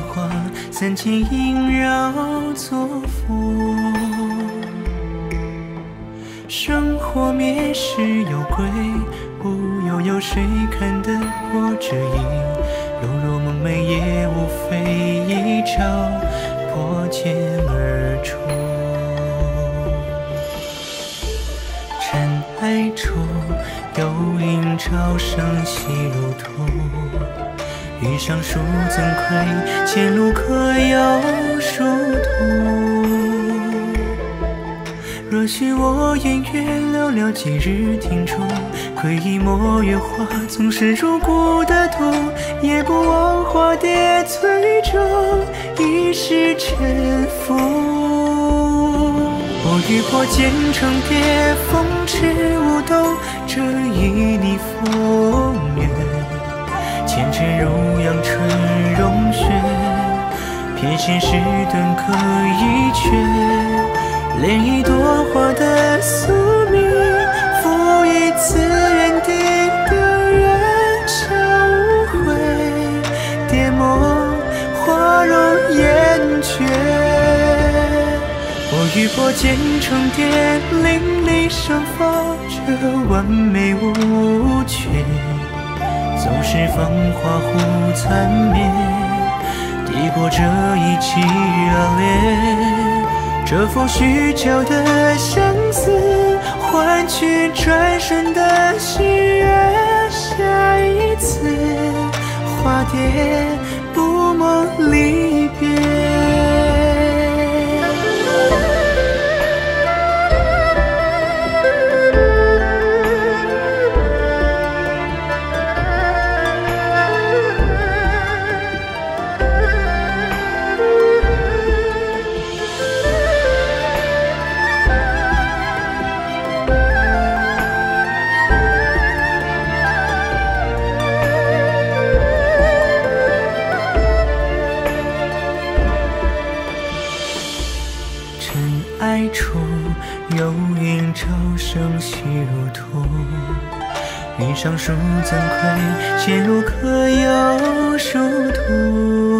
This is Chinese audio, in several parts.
花，三千萦绕作佛。生活灭世有归，无忧有谁看得破这影？柔弱梦寐也无非一朝破茧而出。尘埃中有影朝生息如土，遇上书怎愧？前路可有殊途？若许我烟月寥寥几日停驻，窥一抹月华，纵是入骨的土，也不枉化蝶最终一世沉浮。我欲破茧成蝶，风驰舞动，这一逆风月。前尘如阳春融雪，瞥现时顿可一瞥。连一朵花的宿命，赋予此原地的人生无悔，蝶梦花容烟绝。我欲破茧成蝶，凌厉生发，这完美无缺。纵使芳华忽残灭，抵过这一气热烈。这幅虚焦的相思，换取转瞬的喜悦。下一次化蝶，不梦离别。尘埃处有影朝生息如土，云上书怎愧？前路可有殊途？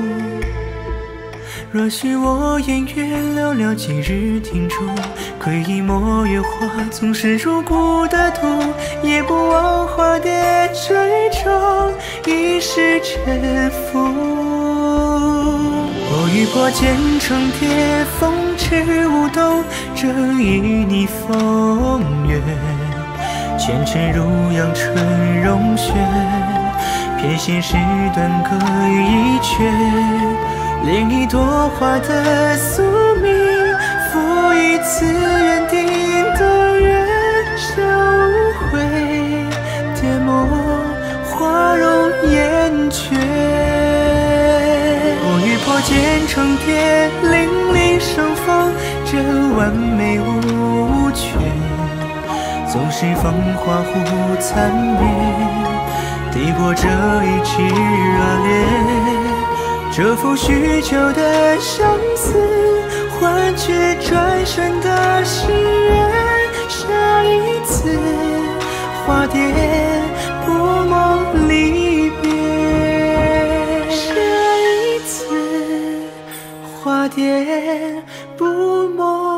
若许我烟月寥寥几日停驻，窥一抹月华，纵是入骨的土，也不枉化蝶最终一世沉浮。我欲破茧成蝶，风驰舞动，这一逆风月。前尘如阳春融雪，瞥现时顿可一瞥。连一朵花的宿命，赋予此原地的人生无悔，蝶梦花容烟绝。我欲破茧成蝶，凌厉生风，这完美无缺。纵使芳华忽残灭，抵过这一气热烈。这幅虚旧的相思，换取转瞬的喜悦。下一次化蝶，不梦离别。下一次化蝶，不梦